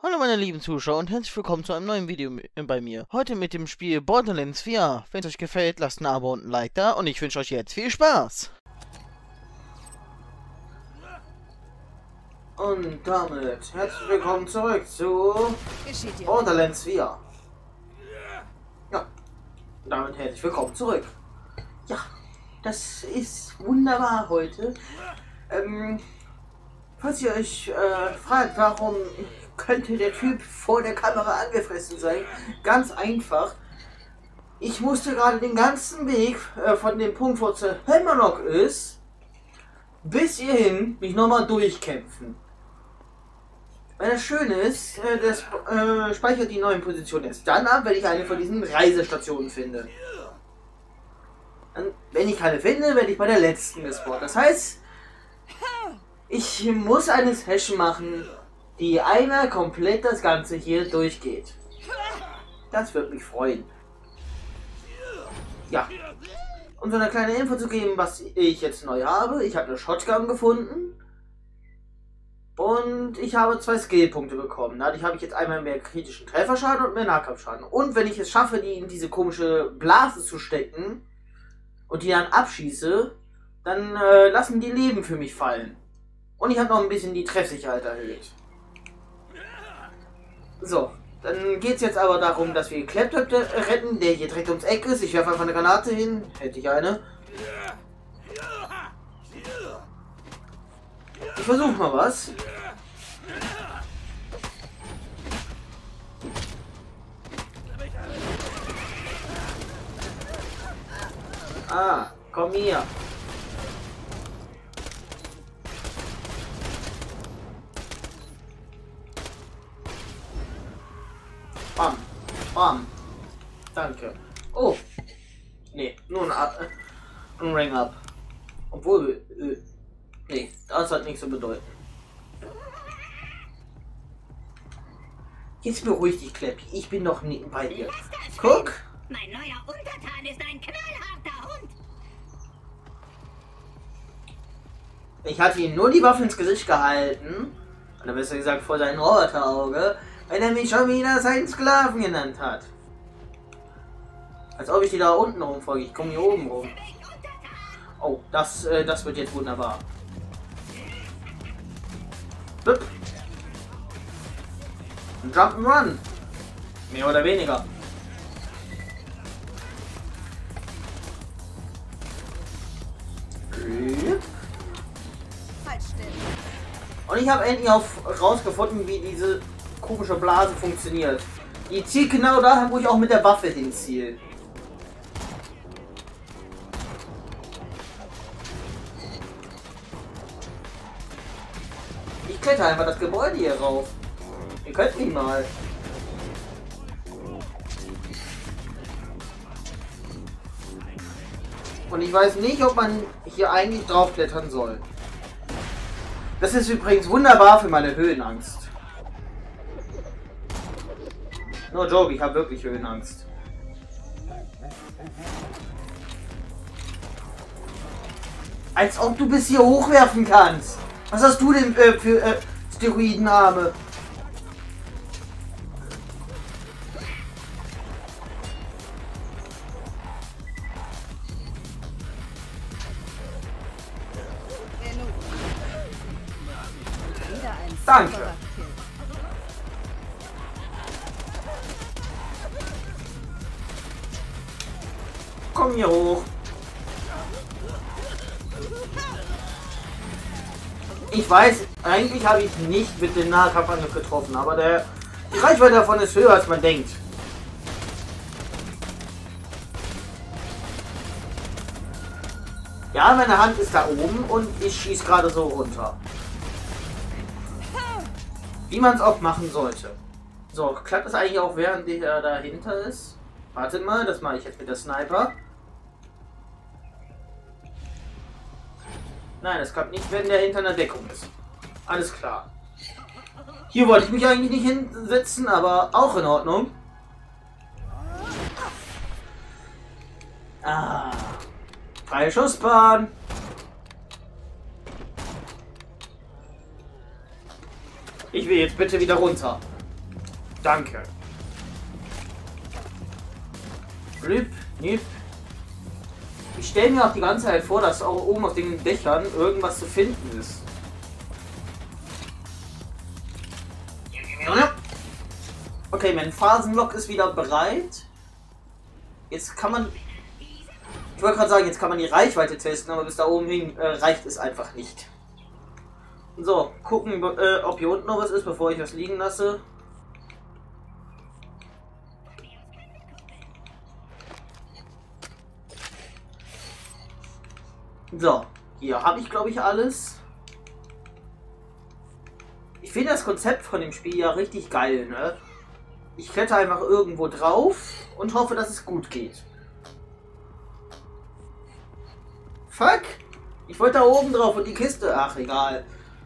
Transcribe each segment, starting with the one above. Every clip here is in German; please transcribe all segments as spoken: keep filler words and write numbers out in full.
Hallo meine lieben Zuschauer und herzlich willkommen zu einem neuen Video bei mir. Heute mit dem Spiel Borderlands vier. Wenn es euch gefällt, lasst ein Abo und ein Like da und ich wünsche euch jetzt viel Spaß. Und damit herzlich willkommen zurück zu Borderlands vier. Ja, damit herzlich willkommen zurück. Ja, das ist wunderbar heute. Ähm, falls ihr euch äh, fragt, warum könnte der Typ vor der Kamera angefressen sein? Ganz einfach. Ich musste gerade den ganzen Weg äh, von dem Punkt, wo es Hammerlock ist, bis hierhin mich nochmal durchkämpfen. Weil das Schöne ist, äh, das äh, speichert die neuen Positionen erst dann ab, wenn ich eine von diesen Reisestationen finde. Dann, wenn ich keine finde, werde ich bei der letzten gespawnt. Das heißt, ich muss eine Session machen, die einmal komplett das Ganze hier durchgeht. Das wird mich freuen. Ja. Um so eine kleine Info zu geben, was ich jetzt neu habe. Ich habe eine Shotgun gefunden. Und ich habe zwei Skillpunkte bekommen. Dadurch habe ich jetzt einmal mehr kritischen Trefferschaden und mehr Nahkampfschaden. Und wenn ich es schaffe, die in diese komische Blase zu stecken und die dann abschieße, dann äh, lassen die Leben für mich fallen. Und ich habe noch ein bisschen die Treffsicherheit erhöht. So, dann geht es jetzt aber darum, dass wir Claptrap retten, der hier direkt ums Eck ist. Ich werfe einfach eine Granate hin. Hätte ich eine. Ich versuche mal was. Ah, komm hier. Bam. Bam. Danke. Oh. Nee, nur ein, Up, äh, ein Ring Up. Obwohl, äh, nee, das hat nichts zu bedeuten. Jetzt beruhig dich, Kleppi. Ich bin noch nie bei dir. Guck. Mein neuer Untertan ist ein knallharter Hund. Ich hatte ihm nur die Waffe ins Gesicht gehalten. Oder besser gesagt vor sein Roboterauge. Wenn er mich schon wieder seinen Sklaven genannt hat. Als ob ich die da unten rumfolge. Ich komme hier oben rum. Oh, das, äh, das wird jetzt wunderbar. Blip. Ein Jump'n'Run. Mehr oder weniger. Und ich habe endlich auf rausgefunden, wie diese komische Blase funktioniert. Die zielt genau da, wo ich auch mit der Waffe hinziehe. Ich kletter einfach das Gebäude hier rauf. Ihr könnt mich mal. Und ich weiß nicht, ob man hier eigentlich drauf klettern soll. Das ist übrigens wunderbar für meine Höhenangst. No joke, ich habe wirklich Höhenangst. Als ob du bis hier hochwerfen kannst. Was hast du denn äh, für äh, Steroidenarme? Danke. Komm hier hoch. Ich weiß, eigentlich habe ich nicht mit dem Nahkampfangriff getroffen, aber der, die Reichweite davon ist höher, als man denkt. Ja, meine Hand ist da oben und ich schieße gerade so runter. Wie man es auch machen sollte. So, klappt das eigentlich auch, während der dahinter ist? Wartet mal, das mache ich jetzt mit der Sniper. Nein, das klappt nicht, wenn der hinter einer Deckung ist. Alles klar. Hier wollte ich mich eigentlich nicht hinsetzen, aber auch in Ordnung. Ah. Freie Schussbahn. Ich will jetzt bitte wieder runter. Danke. Blip, nip. Ich stelle mir auch die ganze Zeit vor, dass auch oben auf den Dächern irgendwas zu finden ist. Okay, mein Phasenlock ist wieder bereit. Jetzt kann man... Ich wollte gerade sagen, jetzt kann man die Reichweite testen, aber bis da oben hin äh, reicht es einfach nicht. So, gucken, äh, ob hier unten noch was ist, bevor ich das liegen lasse. So, hier habe ich, glaube ich, alles. Ich finde das Konzept von dem Spiel ja richtig geil, ne? Ich kletter einfach irgendwo drauf und hoffe, dass es gut geht. Fuck! Ich wollte da oben drauf und die Kiste... Ach, egal.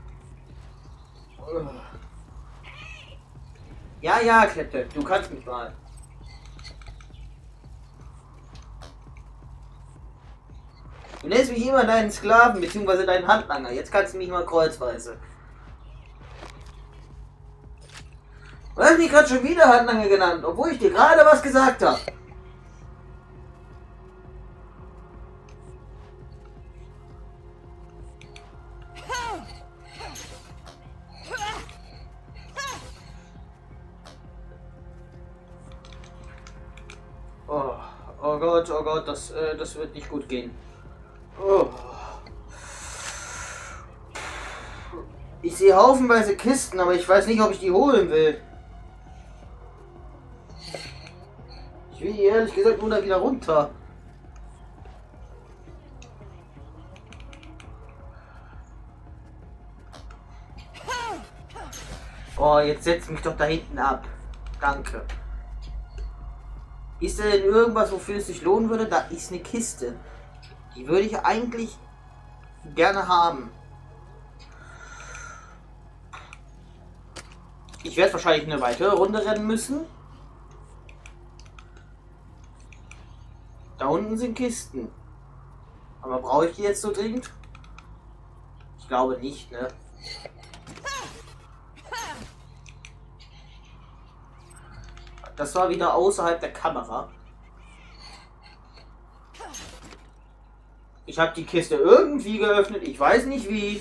Ja, ja, Klette, du kannst mich mal. Du nennst mich immer deinen Sklaven bzw. deinen Handlanger. Jetzt kannst du mich mal kreuzweise. Du hast mich gerade schon wieder Handlanger genannt, obwohl ich dir gerade was gesagt habe. Oh, oh Gott, oh Gott, das, äh, das wird nicht gut gehen. Oh. Ich sehe haufenweise Kisten, aber ich weiß nicht, ob ich die holen will. Ich will ehrlich gesagt nur da wieder runter. Oh, jetzt setz mich doch da hinten ab. Danke. Ist da denn irgendwas, wofür es sich lohnen würde? Da ist eine Kiste. Die würde ich eigentlich gerne haben. Ich werde wahrscheinlich eine weitere Runde rennen müssen. Da unten sind Kisten. Aber brauche ich die jetzt so dringend? Ich glaube nicht, ne? Das war wieder außerhalb der Kamera. Ich habe die Kiste irgendwie geöffnet. Ich weiß nicht wie.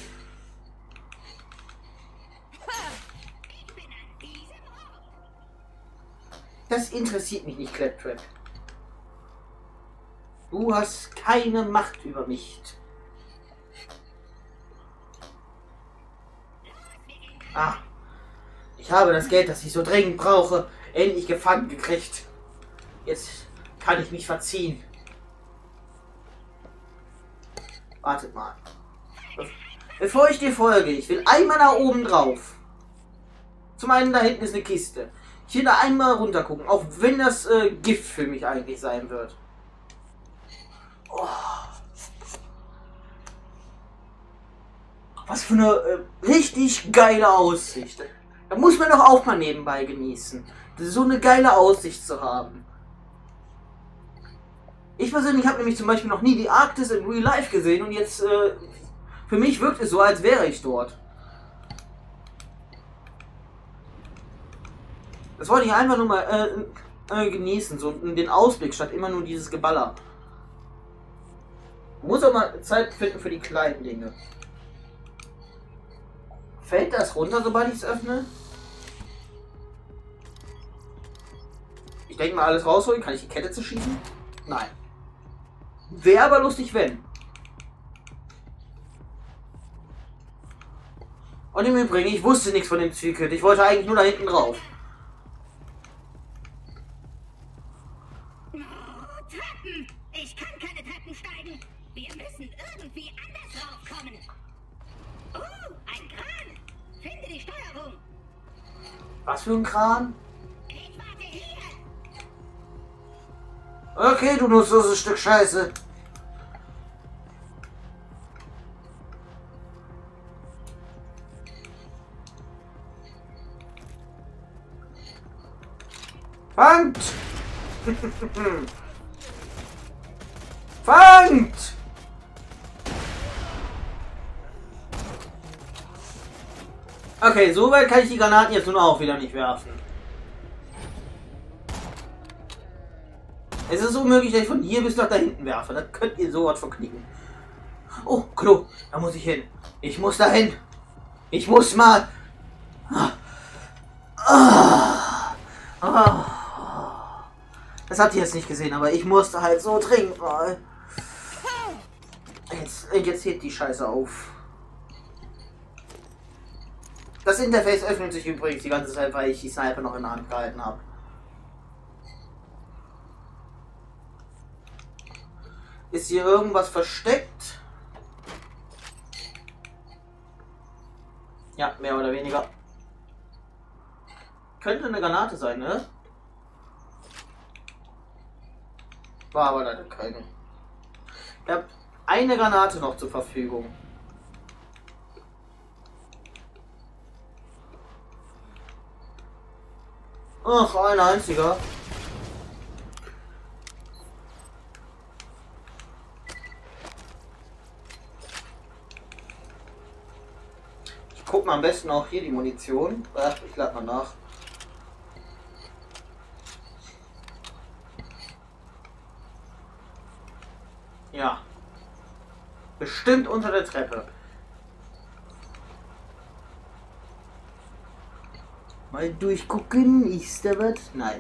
Das interessiert mich nicht, Claptrap. Du hast keine Macht über mich. Ah, ich habe das Geld, das ich so dringend brauche, endlich gefangen gekriegt. Jetzt kann ich mich verziehen. Wartet mal. Bevor ich dir folge, ich will einmal nach oben drauf. Zum einen da hinten ist eine Kiste. Ich will da einmal runter gucken, auch wenn das äh, Gift für mich eigentlich sein wird. Oh. Was für eine äh, richtig geile Aussicht. Da muss man doch auch mal nebenbei genießen. So eine geile Aussicht zu haben. Ich persönlich habe nämlich zum Beispiel noch nie die Arktis in Real Life gesehen und jetzt äh, für mich wirkt es so, als wäre ich dort. Das wollte ich einfach nur mal äh, äh, genießen, so den Ausblick statt immer nur dieses Geballer. Muss auch mal Zeit finden für die kleinen Dinge. Fällt das runter, sobald ich es öffne? Ich denke mal, alles rausholen. Kann ich die Kette zerschießen? Nein. Wäre aber lustig, wenn. Und im Übrigen, ich wusste nichts von dem Zielkit. Ich wollte eigentlich nur da hinten drauf. Treppen! Ich kann keine Treppen steigen. Wir müssen irgendwie anders raufkommen. Oh, ein Kran. Finde die Steuerung. Was für ein Kran? Ich warte hier. Okay, du nutzloses Stück Scheiße. Fangt! Fangt! Okay, so weit kann ich die Granaten jetzt nun auch wieder nicht werfen. Es ist unmöglich, dass ich von hier bis nach da hinten werfe. Da könnt ihr sowas von knicken. Oh, Klo. Da muss ich hin. Ich muss da hin. Ich muss mal. Das habt ihr jetzt nicht gesehen, aber ich musste halt so dringend mal. Jetzt, jetzt hebt die Scheiße auf. Das Interface öffnet sich übrigens die ganze Zeit, weil ich die Sniper noch in der Hand gehalten habe. Ist hier irgendwas versteckt? Ja, mehr oder weniger. Könnte eine Granate sein, ne? War aber leider keine. Ich habe eine Granate noch zur Verfügung. Ach, ein einziger. Ich guck mal am besten auch hier die Munition. Ach, ich lade mal nach. Ja. Bestimmt unter der Treppe. Mal durchgucken, ist da was? Nein.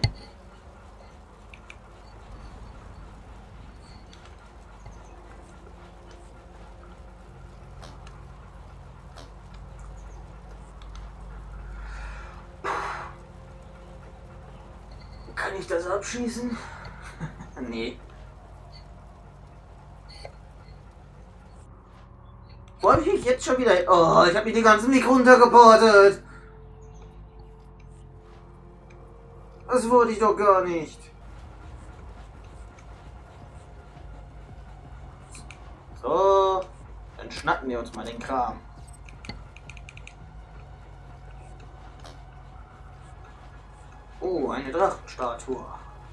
Kann ich das abschießen? Nee. Wo habe ich mich jetzt schon wieder... Oh, ich habe mich den ganzen Weg runtergeportet. Das wollte ich doch gar nicht. So, dann schnappen wir uns mal den Kram. Oh, eine Drachenstatue.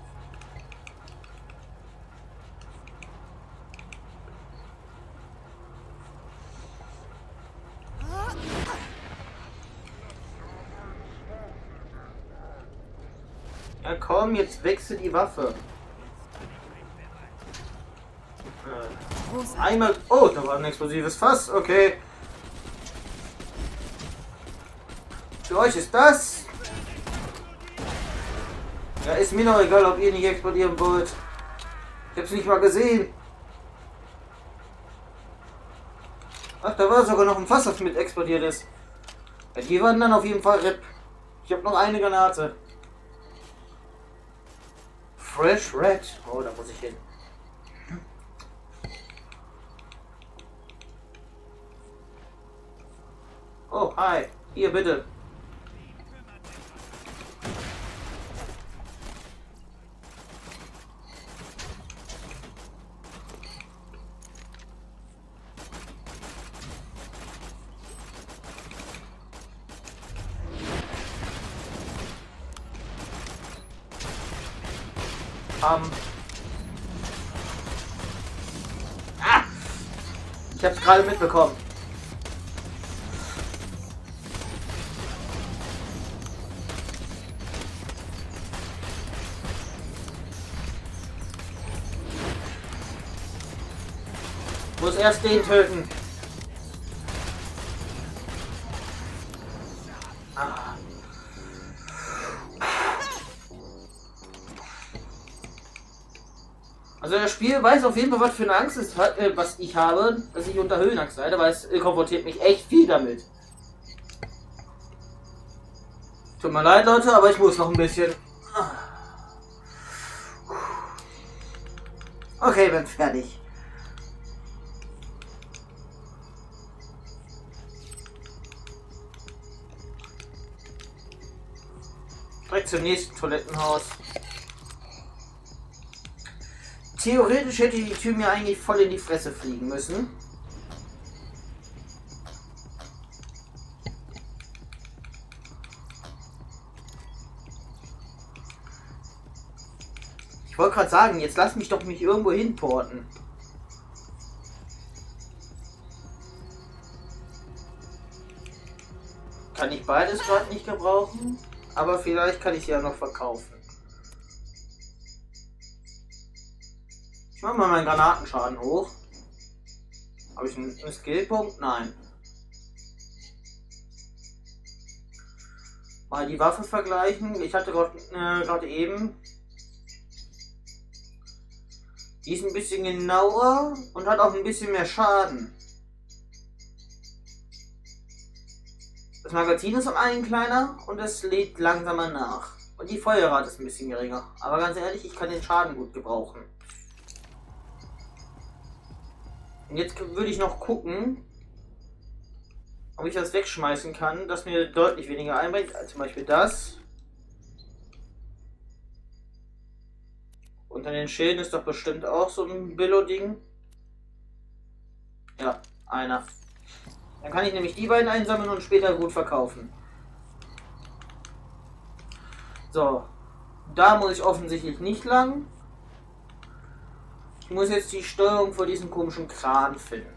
Ja komm, jetzt wechsel die Waffe. Äh, einmal... Oh, da war ein explosives Fass. Okay. Für euch ist das. Ja, ist mir noch egal, ob ihr nicht explodieren wollt. Ich hab's nicht mal gesehen. Ach, da war sogar noch ein Fass, das mit explodiert ist. Ja, die waren dann auf jeden Fall R I P. Ich habe noch eine Granate. Fresh Red. Oh, da muss ich hin. Oh, hi. Hier, bitte. Um. Ah! Ich hab's gerade mitbekommen. Muss erst den töten. Ah. Also das Spiel weiß auf jeden Fall, was für eine Angst ist, äh, was ich habe, dass ich unter Höhenangst leide, weil es äh, konfrontiert mich echt viel damit. Tut mir leid, Leute, aber ich muss noch ein bisschen. Okay, bin fertig. Direkt zum nächsten Toilettenhaus. Theoretisch hätte die Tür mir eigentlich voll in die Fresse fliegen müssen. Ich wollte gerade sagen, jetzt lass mich doch mich irgendwo hinporten. Kann ich beides gerade nicht gebrauchen, aber vielleicht kann ich sie ja noch verkaufen. Ich mach mal meinen Granatenschaden hoch. Habe ich einen, einen Skillpunkt? Nein. Mal die Waffe vergleichen. Ich hatte gerade äh, eben. Die ist ein bisschen genauer und hat auch ein bisschen mehr Schaden. Das Magazin ist um einen kleiner und es lädt langsamer nach. Und die Feuerrate ist ein bisschen geringer. Aber ganz ehrlich, ich kann den Schaden gut gebrauchen. Und jetzt würde ich noch gucken, ob ich das wegschmeißen kann, das mir deutlich weniger einbringt, als zum Beispiel das. Unter den Schilden ist doch bestimmt auch so ein Billo-Ding. Ja, einer. Dann kann ich nämlich die beiden einsammeln und später gut verkaufen. So, da muss ich offensichtlich nicht lang. Ich muss jetzt die Steuerung für diesen komischen Kran finden.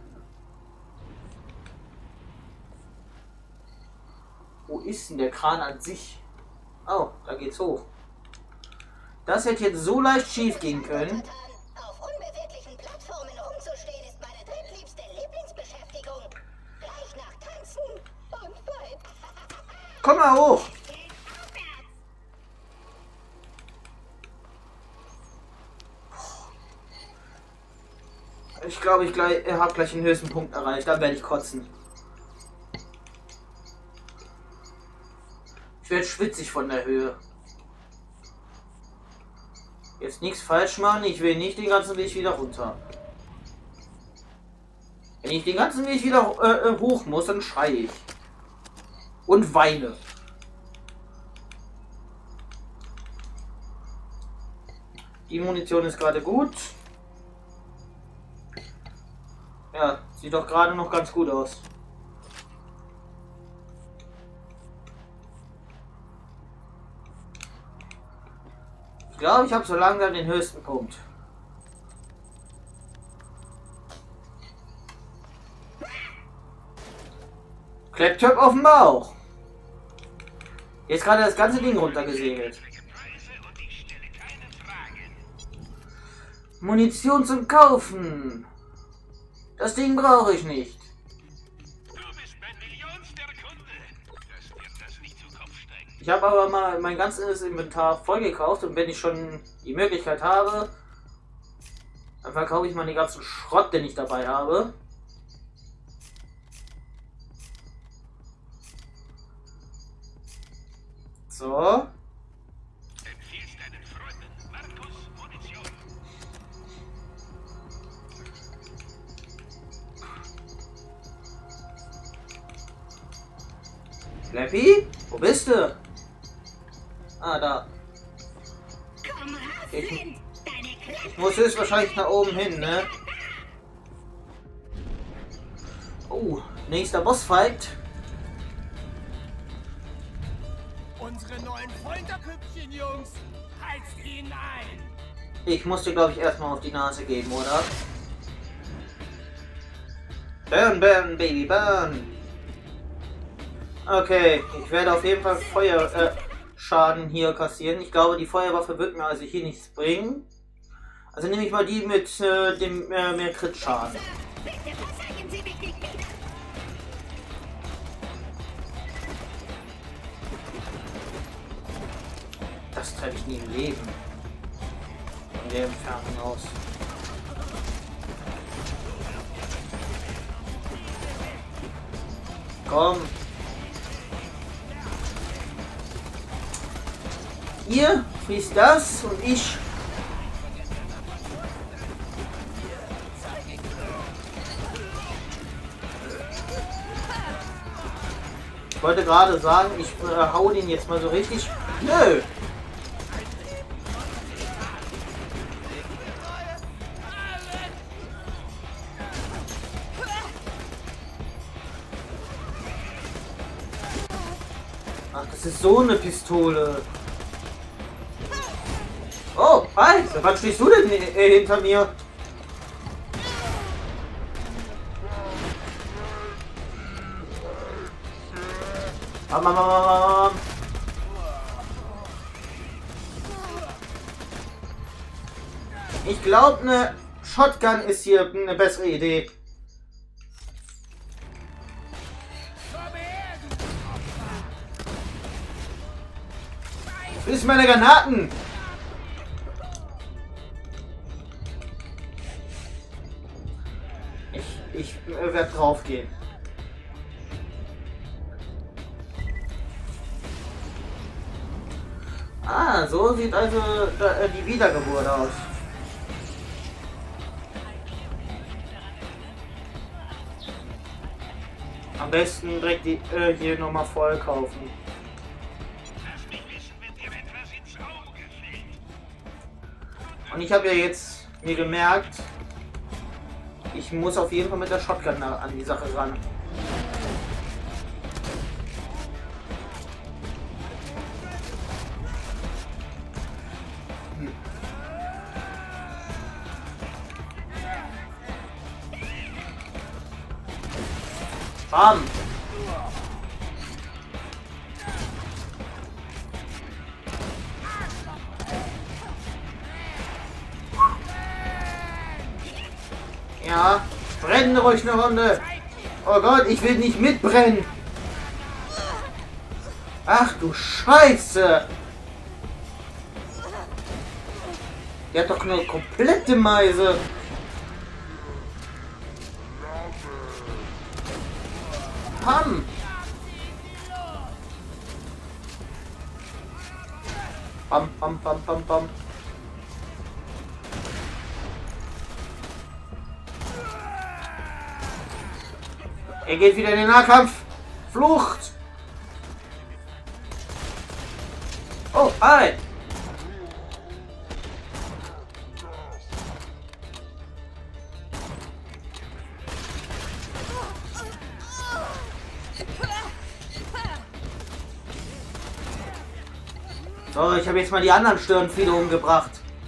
Wo ist denn der Kran an sich? Oh, da geht's hoch. Das hätte jetzt so leicht schief gehen können. Auf unbeweglichen Plattformen umzustehen ist meine drittliebste Lieblingsbeschäftigung. Gleich nach Tanzen und Fight. Komm mal hoch! Ich glaube, ich gleich, habe gleich den höchsten Punkt erreicht. Da werde ich kotzen. Ich werde schwitzig von der Höhe. Jetzt nichts falsch machen. Ich will nicht den ganzen Weg wieder runter. Wenn ich den ganzen Weg wieder äh, hoch muss, dann schreie ich. Und weine. Die Munition ist gerade gut. Ja, sieht doch gerade noch ganz gut aus. Ich glaube, ich habe so langsam den höchsten Punkt. Claptrap auf dem Bauch. Jetzt gerade das ganze Ding runtergesegelt. Munition zum Kaufen. Das Ding brauche ich nicht. Ich habe aber mal mein ganzes Inventar voll gekauft und wenn ich schon die Möglichkeit habe, dann verkaufe ich mal den ganzen Schrott, den ich dabei habe. So. Flappy? Wo bist du? Ah, da. Ich, ich muss jetzt wahrscheinlich nach oben hin, ne? Oh, nächster Bossfight. Unsere neuen Folterpüppchen, Jungs. Heizt ihn ein. Ich musste, glaube ich, erstmal auf die Nase geben, oder? Burn, burn, baby, burn. Okay, ich werde auf jeden Fall Feuerschaden äh, hier kassieren. Ich glaube, die Feuerwaffe wird mir also hier nichts bringen. Also nehme ich mal die mit äh, dem äh, mehr Crit-Schaden. Das treffe ich nie im Leben. Von der Entfernung aus. Komm. Ihr fließt das und ich. Ich wollte gerade sagen, ich äh, hau den jetzt mal so richtig. Nö. Ach, das ist so eine Pistole. Oh, hi! Wann stehst du denn äh, hinter mir? Bam, bam, bam, bam. Ich glaube, eine Shotgun ist hier eine bessere Idee. Ist meine Granaten! Ich, ich äh, werde drauf gehen. Ah, so sieht also äh, die Wiedergeburt aus. Am besten direkt die äh, hier nochmal voll kaufen. Und ich habe ja jetzt mir gemerkt, ich muss auf jeden Fall mit der Shotgun an die Sache ran. Hm. Bam! Ja, brennen ruhig eine Runde. Oh Gott, ich will nicht mitbrennen. Ach du Scheiße. Der hat doch eine komplette Meise. Pam. Pam, pam, pam, pam, pam. Er geht wieder in den Nahkampf. Flucht. Oh, hi. So, ich habe jetzt mal die anderen Störenfriede umgebracht.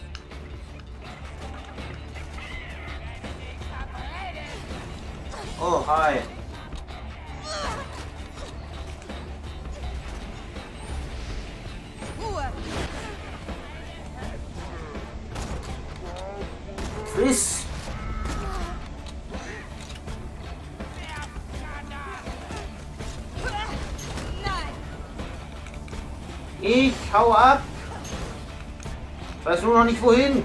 Oh, hi. Friss. Ich hau ab. Weiß nur noch nicht wohin.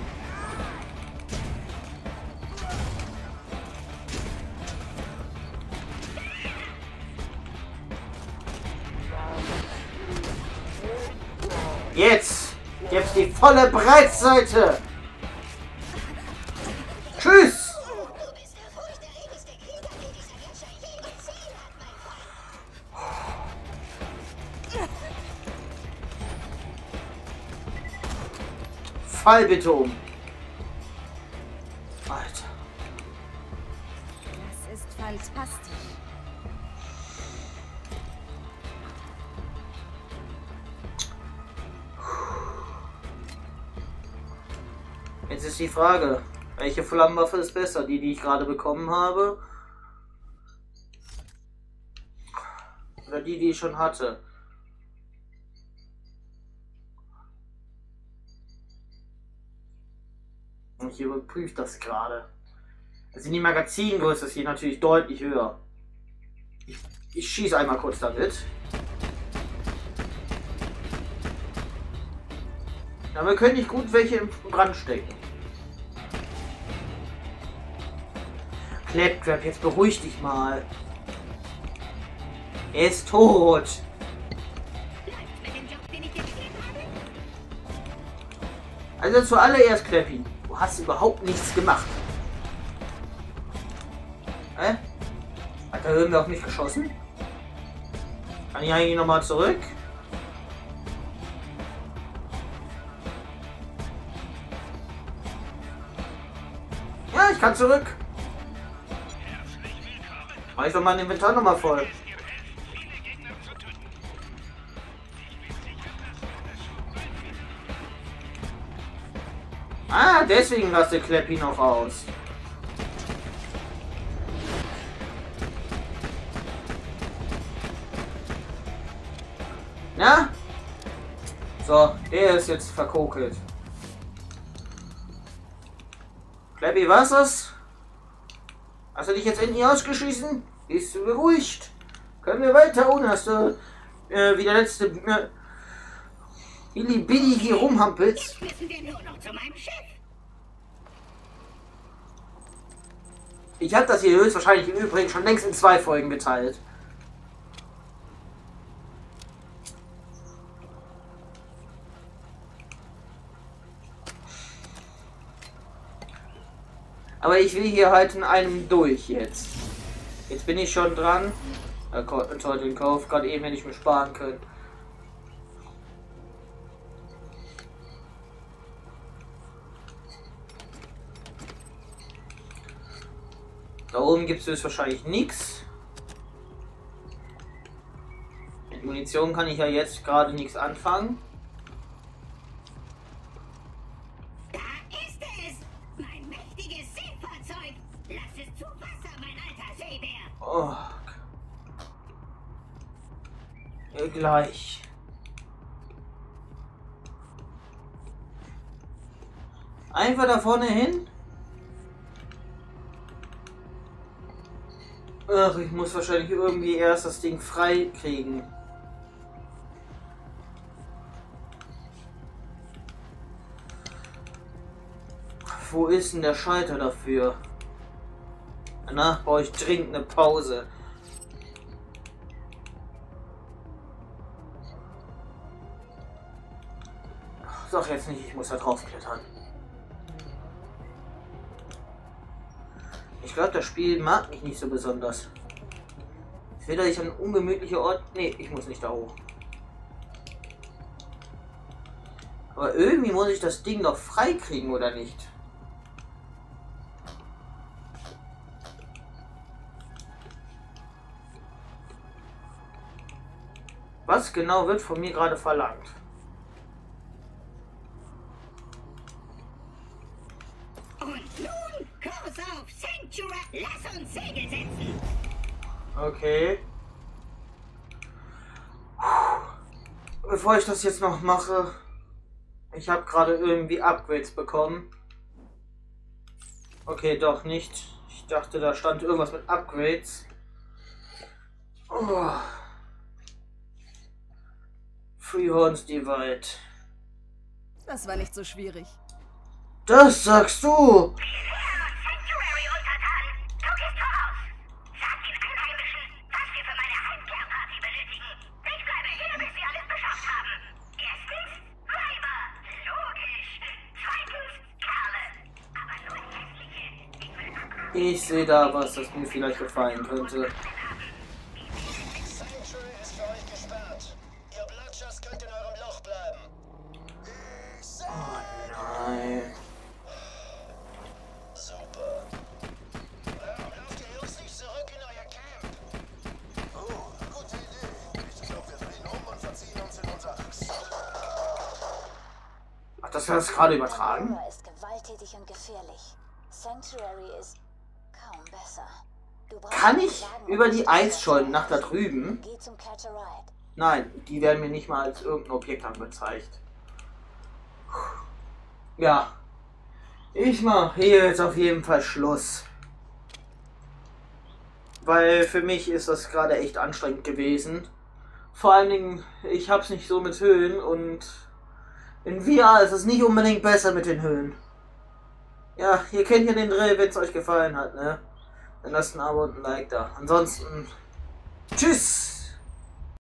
Jetzt gibt's die volle Breitseite. Tschüss. Fall bitte um. Alter. Das ist fantastisch. Jetzt ist die Frage, welche Flammenwaffe ist besser? Die, die ich gerade bekommen habe? Oder die, die ich schon hatte? Und ich überprüfe das gerade. Also die Magazingröße ist hier natürlich deutlich höher. Ich, ich schieße einmal kurz damit. Damit könnte ich gut welche im Brand stecken. Claptrap, jetzt beruhig dich mal. Er ist tot. Also zuallererst, Clappy, du hast überhaupt nichts gemacht. Hä? Hat er irgendwie auf mich geschossen? Kann ich eigentlich nochmal zurück? Ja, ich kann zurück. Mach ich doch mein Inventar nochmal voll. Ah, deswegen rastet Clappy noch aus. Ja? So, er ist jetzt verkokelt. Flappy, was ist das? Hast du dich jetzt endlich ausgeschissen? Bist du beruhigt? Können wir weiter, ohne dass du äh, wie der letzte äh, Billy Billy hier rumhampelst? Jetzt müssen wir nur noch zu meinem Chef. Ich habe das hier höchstwahrscheinlich im Übrigen schon längst in zwei Folgen geteilt. Aber ich will hier halt in einem durch jetzt. Jetzt bin ich schon dran. Äh, toll, den Kauf. Gerade eben hätte ich mir sparen können. Da oben gibt es wahrscheinlich nichts. Mit Munition kann ich ja jetzt gerade nichts anfangen. Da ist es! Mein mächtiges Seefahrzeug! Lass es zu Wasser, mein alter Seebär! Oh. Ja, gleich. Einfach da vorne hin. Ach, ich muss wahrscheinlich irgendwie erst das Ding frei kriegen. Wo ist denn der Schalter dafür? Danach brauche ich dringend eine Pause. Sag jetzt nicht, ich muss da drauf klettern. Ich glaube, das Spiel mag mich nicht so besonders. Ich will, dass ich an ungemütliche Ort... Nee, ich muss nicht da hoch. Aber irgendwie muss ich das Ding noch frei kriegen, oder nicht? Was genau wird von mir gerade verlangt? Und nun, Kurs auf Sanctuary, lass uns Segel setzen! Okay. Bevor ich das jetzt noch mache, ich habe gerade irgendwie Upgrades bekommen. Okay, doch nicht. Ich dachte, da stand irgendwas mit Upgrades. Oh. Freehorns Divide. Das war nicht so schwierig. Das sagst du! Sanctuary untertan, du gehst voraus! Sag den Einheimischen, was wir für meine Heimkehrparty benötigen. Ich bleibe hier, bis wir alles beschafft haben. Erstens, Weiber. Logisch. Zweitens, Kerle. Aber nur hässliche. Ich will abhaben. Ich sehe da was, das mir vielleicht gefallen könnte. Sanctuary ist für euch gesperrt. Ihr Blutschers könnt in eurem Loch bleiben. Oh nein. Super. Warum lauft ihr Jungs nicht zurück in euer Camp? Oh, gute Idee. Ich glaube, wir drehen um und verziehen uns in unser... Ach, das war das gerade übertragen? Pandora ist gewalttätig und gefährlich. Sanctuary ist kaum besser. Du brauchst Kann nicht ich sagen, über ob die du Eisschollen nach da das drüben? Geh zum Catcher Ride. Nein, die werden mir nicht mal als irgendein Objekt angezeigt. Ja. Ich mache hier jetzt auf jeden Fall Schluss. Weil für mich ist das gerade echt anstrengend gewesen. Vor allen Dingen, ich habe es nicht so mit Höhen und in V R ist es nicht unbedingt besser mit den Höhen. Ja, ihr kennt ja den Drill, wenn es euch gefallen hat, ne? Dann lasst ein Abo und ein Like da. Ansonsten, tschüss!